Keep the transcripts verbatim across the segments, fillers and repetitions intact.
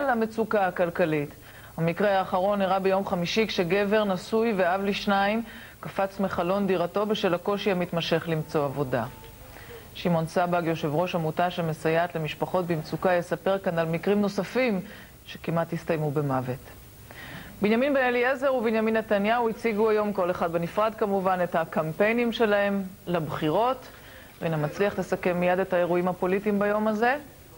בגלל המצוקה הכלכלית. המקרה האחרון אירע ביום חמישי כשגבר נשוי ואב לשניים קפץ מחלון דירתו בשל הקושי המתמשך למצוא עבודה. שמעון סבג, יושב ראש עמותה שמסייעת למשפחות במצוקה, יספר כאן על מקרים נוספים שכמעט הסתיימו במוות. בנימין בן אליעזר ובנימין נתניהו הציגו היום, כל אחד בנפרד כמובן, את הקמפיינים שלהם לבחירות. רינה מצליח תסכם מיד את האירועים הפוליטיים ביום הזה.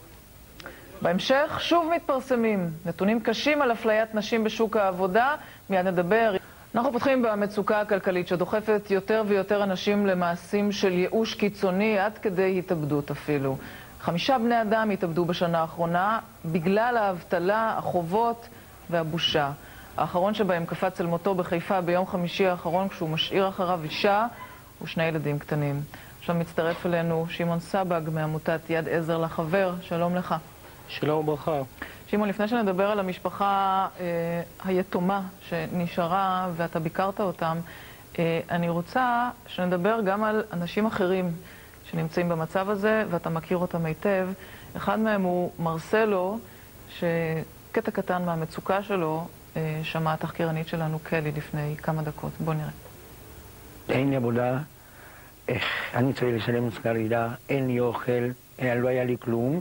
בהמשך שוב מתפרסמים נתונים קשים על אפליית נשים בשוק העבודה. מיד נדבר. אנחנו פותחים במצוקה הכלכלית שדוחפת יותר ויותר אנשים למעשים של ייאוש קיצוני עד כדי התאבדות אפילו. חמישה בני אדם התאבדו בשנה האחרונה בגלל האבטלה, החובות והבושה. האחרון שבהם קפץ אל מותו בחיפה ביום חמישי האחרון כשהוא משאיר אחריו אישה ושני ילדים קטנים. עכשיו מצטרף אלינו שמעון סבג מעמותת יד עזר לחבר. שלום לך. שלום וברכה. שמעון, לפני שנדבר על המשפחה אה, היתומה שנשארה ואתה ביקרת אותם, אה, אני רוצה שנדבר גם על אנשים אחרים שנמצאים במצב הזה ואתה מכיר אותם היטב. אחד מהם הוא מרסלו, שקטע קטן מהמצוקה שלו אה, שמעה התחקירנית שלנו קלי לפני כמה דקות. בוא נראה. אין לי עבודה, אני צריך לשלם שכר דירה, אין לי אוכל, לא היה לי כלום,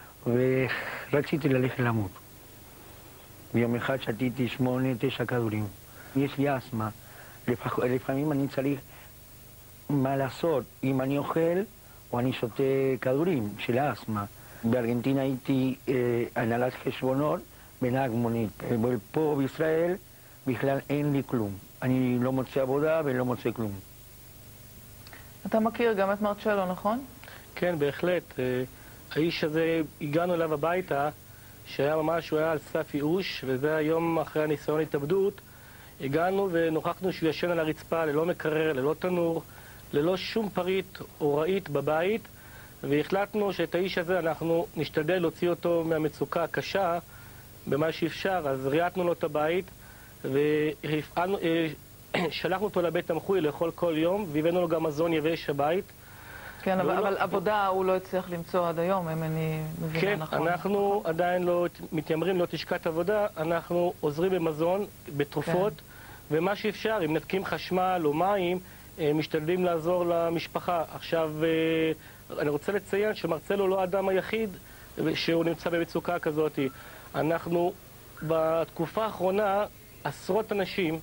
ורציתי ללכת למות. ביום אחד שתיתי שמונה, תשע כדורים. יש לי אסמה. לפח, לפעמים אני צריך מה לעשות, אם אני אוכל או אני שותה כדורים של אסמה. בארגנטינה הייתי אה, הנהלת חשבונות בנהג מונית. פה בישראל בכלל אין לי כלום. אני לא מוצא עבודה ולא מוצא כלום. אתה מכיר גם את מרצ'לו, נכון? כן, בהחלט. האיש הזה, הגענו אליו הביתה, שהיה ממש, הוא היה על סף ייאוש, וזה היום אחרי הניסיון התאבדות. הגענו ונוכחנו שהוא ישן על הרצפה, ללא מקרר, ללא תנור, ללא שום פריט או רהיט בבית, והחלטנו שאת האיש הזה אנחנו נשתדל להוציא אותו מהמצוקה הקשה במה שאפשר. אז ריאטנו לו את הבית, והפעלנו... שלחנו אותו לבית תמחוי לאכול כל יום, והבאנו לו גם מזון יבש הבית. כן, אבל, אבל לא... עבודה הוא לא הצליח למצוא עד היום, אם אני מבינה כן, נכון. כן, אנחנו נכון? עדיין לא מתיימרים להיות לשכת עבודה, אנחנו עוזרים במזון, בתרופות, כן. ומה שאפשר, אם נתקים חשמל או מים, משתדלים לעזור למשפחה. עכשיו, אני רוצה לציין שמרצלו לא האדם היחיד שהוא נמצא במצוקה כזאת. אנחנו בתקופה האחרונה עשרות אנשים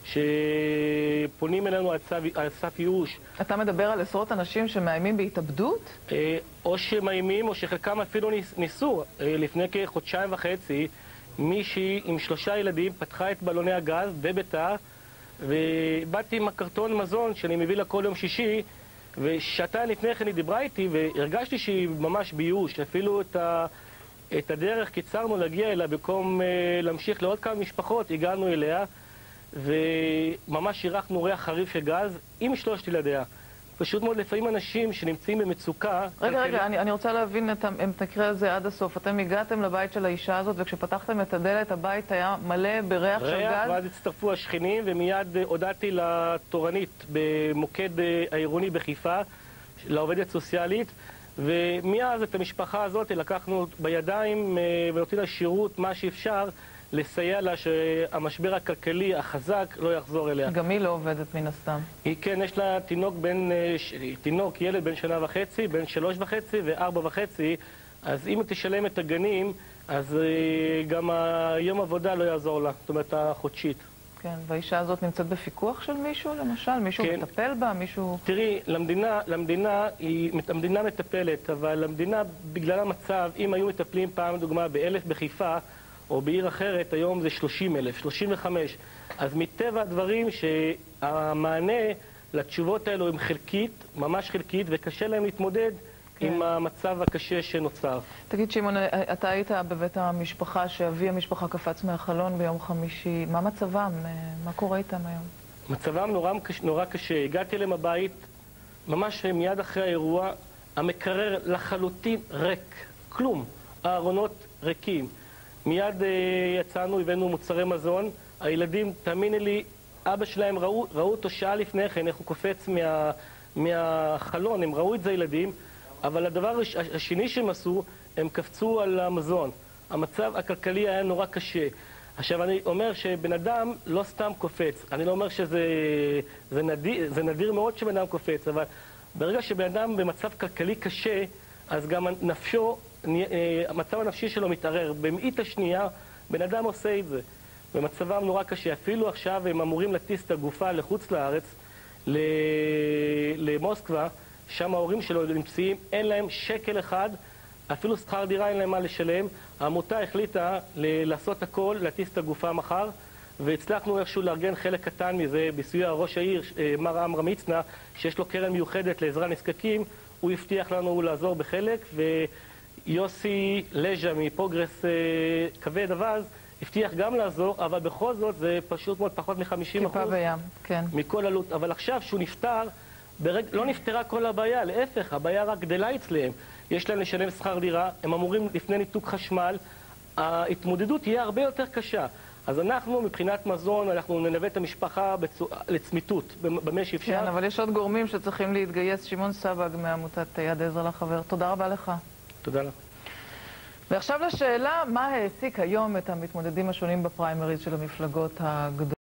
שפונים אלינו על סף ייאוש. אתה מדבר על עשרות אנשים שמאיימים בהתאבדות? או שמאיימים, או שחלקם אפילו ניסו. לפני כחודשיים וחצי, מישהי עם שלושה ילדים פתחה את בלוני הגז בביתה, ובאתי עם הקרטון מזון שאני מביא לה כל יום שישי, ושעתיים לפני כן היא דיברה איתי, והרגשתי שהיא ממש בייאוש. אפילו את ה... את הדרך קיצרנו להגיע אליה, במקום להמשיך לעוד כמה משפחות, הגענו אליה, וממש אירחנו ריח חריף של גז עם שלושת ילדיה. פשוט מאוד, לפעמים אנשים שנמצאים במצוקה... רגע, רגע, אני, אני רוצה להבין את המקרה הזה עד הסוף. אתם הגעתם לבית של האישה הזאת, וכשפתחתם את הדלת, הבית היה מלא בריח של גז? ריח, ואז הצטרפו השכנים, ומיד הודעתי לתורנית במוקד העירוני בחיפה, לעובדת סוציאלית, ומאז את המשפחה הזאת לקחנו בידיים ונותנים לה שירות, מה שאפשר, לסייע לה שהמשבר הכלכלי החזק לא יחזור אליה. גם היא לא עובדת מן הסתם. היא כן, יש לה תינוק בן, תינוק, ילד בן שנה וחצי, בן שלוש וחצי וארבע וחצי, אז אם היא תשלם את הגנים, אז גם היום עבודה לא יעזור לה, זאת אומרת החודשית. כן, והאישה הזאת נמצאת בפיקוח של מישהו, למשל? מישהו כן. מטפל בה? מישהו... תראי, למדינה, למדינה, היא, המדינה מטפלת, אבל למדינה, בגלל המצב, אם היו מטפלים פעם, דוגמה, באלף בחיפה, או בעיר אחרת, היום זה שלושים אלף, שלושים וחמש. אז מטבע הדברים שהמענה לתשובות האלו הם חלקית, ממש חלקית, וקשה להם להתמודד כן. עם המצב הקשה שנוצר. תגיד שמעון, אתה היית בבית המשפחה שאבי המשפחה קפץ מהחלון ביום חמישי. מה מצבם? מה קורה איתם היום? מצבם נורא, נורא קשה. הגעתי אליהם הבית, ממש מיד אחרי האירוע, המקרר לחלוטין ריק. כלום. הארונות ריקים. מיד uh, יצאנו, הבאנו מוצרי מזון. הילדים, תאמיני לי, אבא שלהם ראו, ראו אותו שעה לפני כן, איך הוא קופץ מה, מהחלון, הם ראו את זה ילדים, אבל הדבר השני שהם עשו, הם קפצו על המזון. המצב הכלכלי היה נורא קשה. עכשיו, אני אומר שבן אדם לא סתם קופץ. אני לא אומר שזה זה נדיר, זה נדיר מאוד שבן אדם קופץ, אבל ברגע שבן אדם במצב כלכלי קשה, אז גם נפשו, המצב הנפשי שלו מתערער. במאית השנייה, בן אדם עושה את זה. במצבם נורא קשה. אפילו עכשיו הם אמורים להטיס את הגופה לחוץ לארץ, למוסקבה, שם ההורים שלו נמצאים, אין להם שקל אחד, אפילו שכר דירה אין להם מה לשלם. העמותה החליטה לעשות הכל, להטיס את הגופה מחר, והצלחנו איכשהו לארגן חלק קטן מזה בסיוע ראש העיר, מר עמרם מצנע, שיש לו קרן מיוחדת לעזרה נזקקים. הוא הבטיח לנו לעזור בחלק, ויוסי לז'ה מפרוגרס כבד אבז הבטיח גם לעזור, אבל בכל זאת זה פשוט מאוד פחות מ-חמישים אחוז טיפה בים, כן. מכל עלות. אבל עכשיו שהוא נפטר, ברג... לא נפטרה כל הבעיה, להפך, הבעיה רק גדלה אצלם. יש להם לשלם שכר דירה, הם אמורים לפני ניתוק חשמל, ההתמודדות תהיה הרבה יותר קשה. אז אנחנו, מבחינת מזון, אנחנו נלווה את המשפחה בצו... לצמיתות, במה שאפשר. כן, אבל יש עוד גורמים שצריכים להתגייס. שמעון סבג מעמותת יד עזר לחבר, תודה רבה לך. תודה לך. ועכשיו לשאלה, מה העסיק היום את המתמודדים השונים בפריימריז של המפלגות הגדולות?